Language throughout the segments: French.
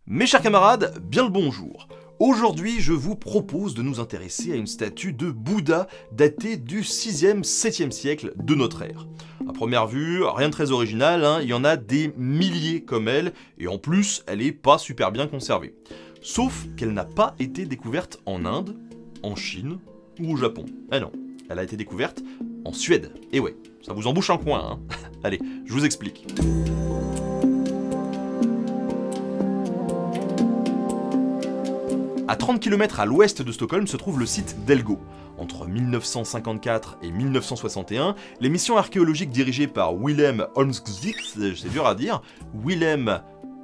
Mes chers camarades, bien le bonjour. Aujourd'hui, je vous propose de nous intéresser à une statue de Bouddha datée du 6e, 7e siècle de notre ère. À première vue, rien de très original, il y en a des milliers comme elle, et en plus, elle est pas super bien conservée. Sauf qu'elle n'a pas été découverte en Inde, en Chine ou au Japon. Ah non, elle a été découverte en Suède. Et ouais, ça vous embouche un coin, hein. Allez, je vous explique. À 30 km à l'ouest de Stockholm se trouve le site d'Elgo. Entre 1954 et 1961, les missions archéologiques dirigées par Wilhelm Holmqvist, c'est dur à dire, Wilhelm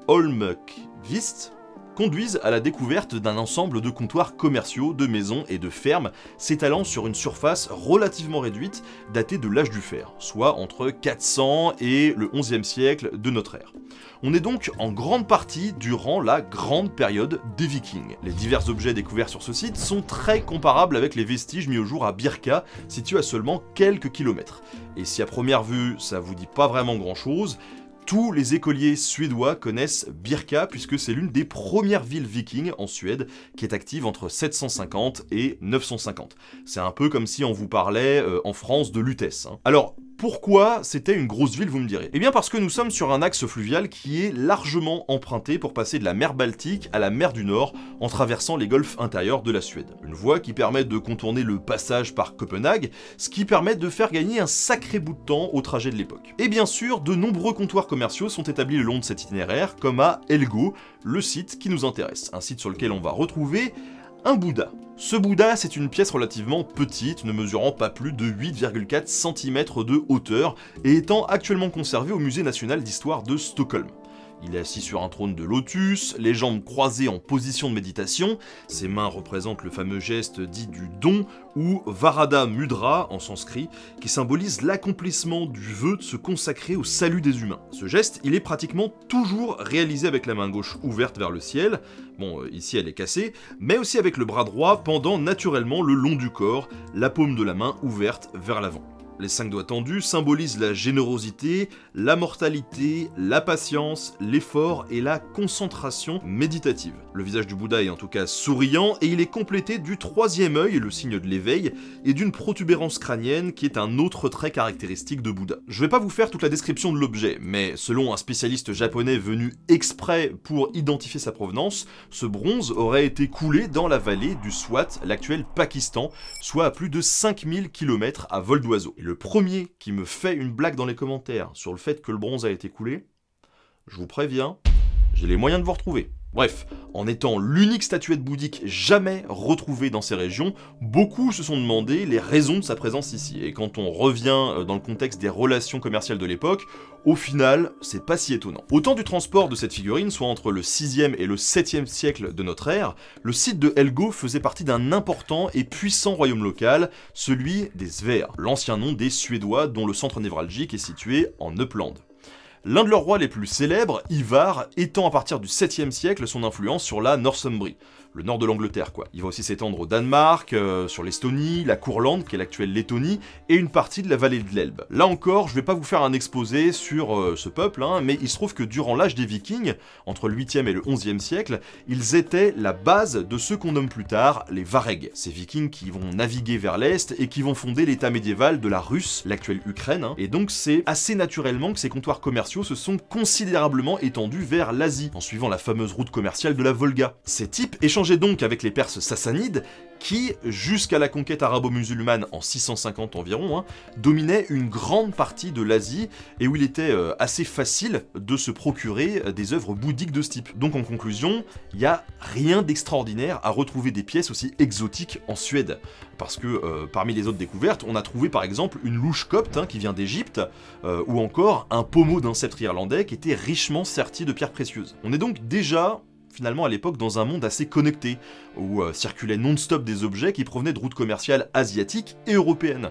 Holmqvist, conduisent à la découverte d'un ensemble de comptoirs commerciaux, de maisons et de fermes s'étalant sur une surface relativement réduite datée de l'âge du fer, soit entre 400 et le 11e siècle de notre ère. On est donc en grande partie durant la grande période des Vikings. Les divers objets découverts sur ce site sont très comparables avec les vestiges mis au jour à Birka, situé à seulement quelques kilomètres. Et si à première vue ça vous dit pas vraiment grand chose, tous les écoliers suédois connaissent Birka puisque c'est l'une des premières villes vikings en Suède qui est active entre 750 et 950. C'est un peu comme si on vous parlait en France de Lutèce. Alors, pourquoi c'était une grosse ville, vous me direz? Eh bien parce que nous sommes sur un axe fluvial qui est largement emprunté pour passer de la mer Baltique à la mer du Nord en traversant les golfes intérieurs de la Suède. Une voie qui permet de contourner le passage par Copenhague, ce qui permet de faire gagner un sacré bout de temps au trajet de l'époque. Et bien sûr, de nombreux comptoirs commerciaux sont établis le long de cet itinéraire, comme à Elgo, le site qui nous intéresse, un site sur lequel on va retrouver un Bouddha. Ce Bouddha, c'est une pièce relativement petite, ne mesurant pas plus de 8,4 cm de hauteur et étant actuellement conservé au Musée national d'histoire de Stockholm. Il est assis sur un trône de lotus, les jambes croisées en position de méditation, ses mains représentent le fameux geste dit du don, ou Varada Mudra en sanskrit, qui symbolise l'accomplissement du vœu de se consacrer au salut des humains. Ce geste, il est pratiquement toujours réalisé avec la main gauche ouverte vers le ciel, bon, ici elle est cassée, mais aussi avec le bras droit pendant naturellement le long du corps, la paume de la main ouverte vers l'avant. Les 5 doigts tendus symbolisent la générosité, la mortalité, la patience, l'effort et la concentration méditative. Le visage du Bouddha est en tout cas souriant et il est complété du 3e œil, le signe de l'éveil, et d'une protubérance crânienne qui est un autre trait caractéristique de Bouddha. Je vais pas vous faire toute la description de l'objet, mais selon un spécialiste japonais venu exprès pour identifier sa provenance, ce bronze aurait été coulé dans la vallée du Swat, l'actuel Pakistan, soit à plus de 5000 km à vol d'oiseau. Le premier qui me fait une blague dans les commentaires sur le fait que le bronze a été coulé, je vous préviens, j'ai les moyens de vous retrouver. Bref, en étant l'unique statuette bouddhique jamais retrouvée dans ces régions, beaucoup se sont demandé les raisons de sa présence ici. Et quand on revient dans le contexte des relations commerciales de l'époque, au final, c'est pas si étonnant. Au temps du transport de cette figurine, soit entre le 6e et le 7e siècle de notre ère, le site de Elgo faisait partie d'un important et puissant royaume local, celui des Sver, l'ancien nom des Suédois dont le centre névralgique est situé en Uppland. L'un de leurs rois les plus célèbres, Ivar, étend à partir du 7e siècle son influence sur la Northumbrie, le nord de l'Angleterre quoi. Il va aussi s'étendre au Danemark, sur l'Estonie, la Courlande, qui est l'actuelle Lettonie, et une partie de la vallée de l'Elbe. Là encore, je vais pas vous faire un exposé sur ce peuple, mais il se trouve que durant l'âge des Vikings, entre le 8e et le 11e siècle, ils étaient la base de ceux qu'on nomme plus tard les Varegs. Ces Vikings qui vont naviguer vers l'Est et qui vont fonder l'état médiéval de la Russe, l'actuelle Ukraine, et donc c'est assez naturellement que ces comptoirs commerciaux se sont considérablement étendus vers l'Asie, en suivant la fameuse route commerciale de la Volga. Ces types échangeaient donc avec les Perses sassanides, qui, jusqu'à la conquête arabo-musulmane en 650 environ, dominaient une grande partie de l'Asie, et où il était assez facile de se procurer des œuvres bouddhiques de ce type. Donc en conclusion, il n'y a rien d'extraordinaire à retrouver des pièces aussi exotiques en Suède. Parce que parmi les autres découvertes, on a trouvé par exemple une louche copte qui vient d'Égypte, ou encore un pommeau d'un sceptre irlandais qui était richement serti de pierres précieuses. On est donc déjà finalement à l'époque dans un monde assez connecté, où circulaient non-stop des objets qui provenaient de routes commerciales asiatiques et européennes.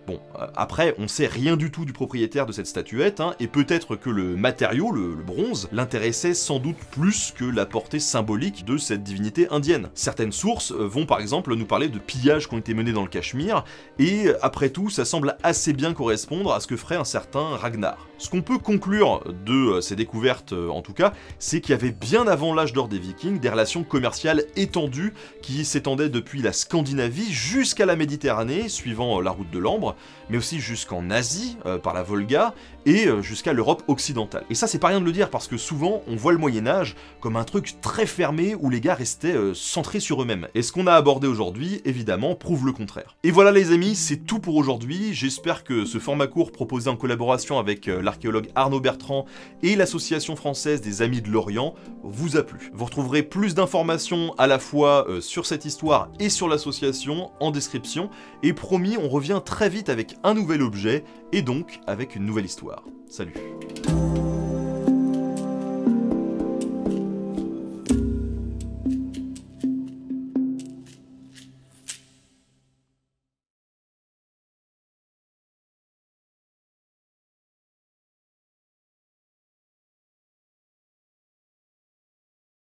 Bon, après, on sait rien du tout du propriétaire de cette statuette, hein, et peut-être que le matériau, le bronze, l'intéressait sans doute plus que la portée symbolique de cette divinité indienne. Certaines sources vont par exemple nous parler de pillages qui ont été menés dans le Cachemire, et après tout, ça semble assez bien correspondre à ce que ferait un certain Ragnar. Ce qu'on peut conclure de ces découvertes, en tout cas, c'est qu'il y avait bien avant l'âge d'or des Vikings des relations commerciales étendues qui s'étendaient depuis la Scandinavie jusqu'à la Méditerranée, suivant la route de l'Ambre, mais aussi jusqu'en Asie, par la Volga, et jusqu'à l'Europe occidentale. Et ça, c'est pas rien de le dire, parce que souvent, on voit le Moyen-Âge comme un truc très fermé où les gars restaient centrés sur eux-mêmes. Et ce qu'on a abordé aujourd'hui, évidemment, prouve le contraire. Et voilà les amis, c'est tout pour aujourd'hui. J'espère que ce format court proposé en collaboration avec l'archéologue Arnaud Bertrand et l'association française des Amis de l'Orient vous a plu. Vous retrouverez plus d'informations à la fois sur cette histoire et sur l'association en description, et promis, on revient très vite avec un nouvel objet, et donc avec une nouvelle histoire. Salut.